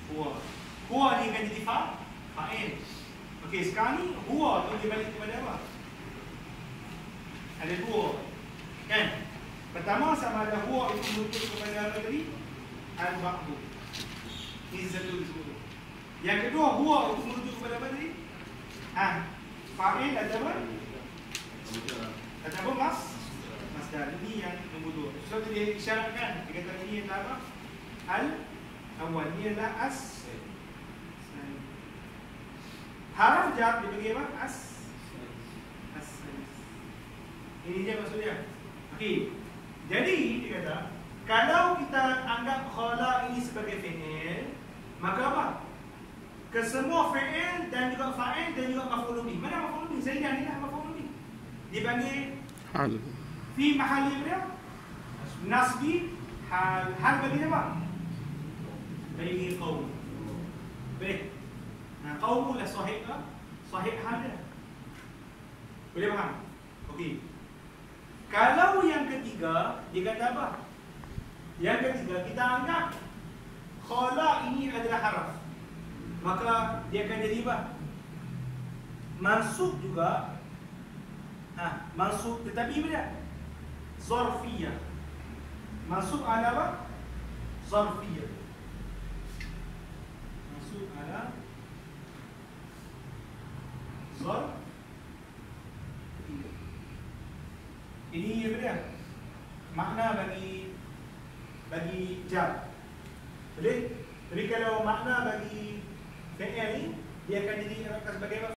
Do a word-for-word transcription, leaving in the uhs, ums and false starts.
Huwa. Huwa ni akan jadi fa, fa'il. Okey, sekarang ni huwa tu dia balik kepada apa? Ada dua. Kan? Pertama, sama ada huwa itu merujuk kepada apa tadi? Al-ba'du. Ini satu disebut. Yang kedua, huwa itu merujuk kepada apa tadi? Ha, fa'il atau apa? Atau apa mas? Masdar. Ini yang nombor dua. So dia isyaratkan. Dia kata ini adalah apa? Al-awwal. Ini adalah as. Haraf jar dia bagi apa? As. As. Ini je maksudnya. Okey. Jadi dia kata, kalau kita anggap khala ini sebagai fi'il, maka apa? Kesemua fi'il dan juga fa'il dan juga maf'ul bih. Mana maf'ul bih? Saya dah ni maf'ul bih. Dipanggil hal. Fi mahalli dia nasbi hal. Hal bagi apa? Bagi qaum. Baik. Nah, qaum lah sahih ke? Sahih hal dia. Boleh faham? Okey. Kalau yang ketiga, dia kata apa? Yang ketiga, kita anggap khala ini adalah haraf. Maka dia akan jadi apa? Mansub juga. Ha, mansub tetapi apa? Zarfiyah. Mansub ala apa? Zarfiyah. Mansub ala zarfiyah. Ini apa dia? Makna bagi bagi jar. Boleh? Tapi kalau makna bagi fi'il ni, dia akan jadi sebagai apa?